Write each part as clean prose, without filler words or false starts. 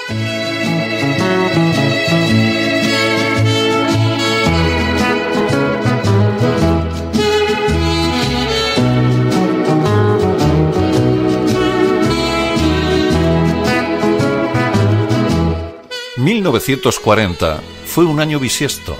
...1940 fue un año bisiesto.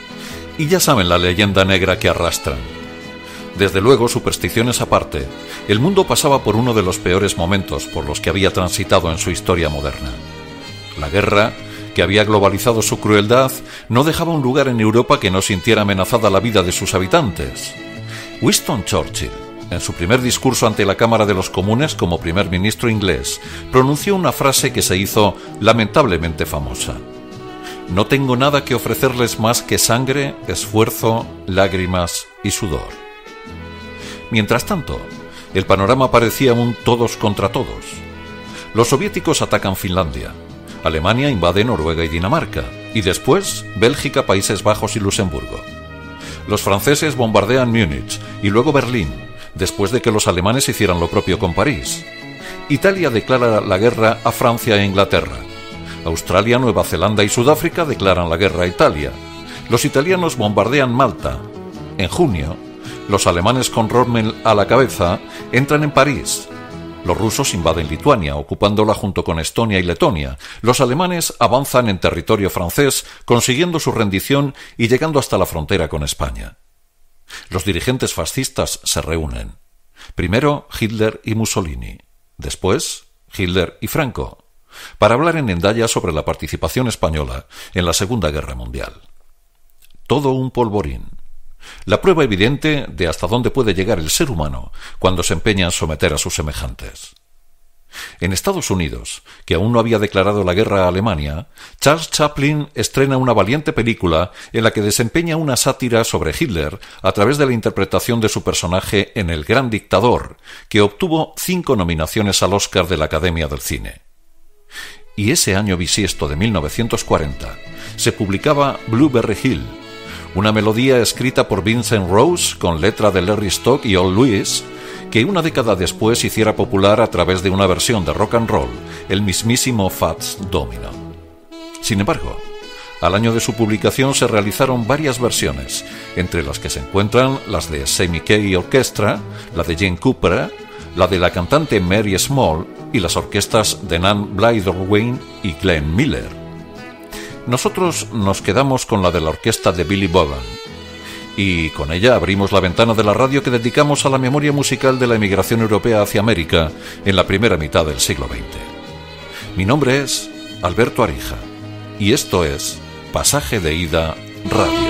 Y ya saben la leyenda negra que arrastran. Desde luego, supersticiones aparte, el mundo pasaba por uno de los peores momentos por los que había transitado en su historia moderna. La guerra, que había globalizado su crueldad, no dejaba un lugar en Europa que no sintiera amenazada la vida de sus habitantes. Winston Churchill, en su primer discurso ante la Cámara de los Comunes como primer ministro inglés, pronunció una frase que se hizo lamentablemente famosa. No tengo nada que ofrecerles más que sangre, esfuerzo, lágrimas y sudor. Mientras tanto, el panorama parecía un todos contra todos. Los soviéticos atacan Finlandia, Alemania invade Noruega y Dinamarca, y después Bélgica, Países Bajos y Luxemburgo. Los franceses bombardean Múnich y luego Berlín, después de que los alemanes hicieran lo propio con París. Italia declara la guerra a Francia e Inglaterra. Australia, Nueva Zelanda y Sudáfrica declaran la guerra a Italia. Los italianos bombardean Malta. En junio, los alemanes con Rommel a la cabeza entran en París. Los rusos invaden Lituania, ocupándola junto con Estonia y Letonia. Los alemanes avanzan en territorio francés, consiguiendo su rendición y llegando hasta la frontera con España. Los dirigentes fascistas se reúnen. Primero Hitler y Mussolini, después Hitler y Franco, para hablar en Hendaya sobre la participación española en la Segunda Guerra Mundial. Todo un polvorín. La prueba evidente de hasta dónde puede llegar el ser humano cuando se empeña en someter a sus semejantes. En Estados Unidos, que aún no había declarado la guerra a Alemania, Charles Chaplin estrena una valiente película en la que desempeña una sátira sobre Hitler a través de la interpretación de su personaje en El Gran Dictador, que obtuvo 5 nominaciones al Oscar de la Academia del Cine. Y ese año bisiesto de 1940 se publicaba Blueberry Hill, una melodía escrita por Vincent Rose con letra de Larry Stock y Al Lewis, que una década después hiciera popular a través de una versión de rock and roll, el mismísimo Fats Domino. Sin embargo, al año de su publicación se realizaron varias versiones, entre las que se encuentran las de Sammy Kaye Orchestra, la de Gene Cooper, la de la cantante Mary Small y las orquestas de Nan Blythe-Wayne y Glenn Miller. Nosotros nos quedamos con la de la orquesta de Billy Bogan, y con ella abrimos la ventana de la radio que dedicamos a la memoria musical de la emigración europea hacia América en la primera mitad del siglo XX. Mi nombre es Alberto Arija, y esto es Pasaje de Ida Radio.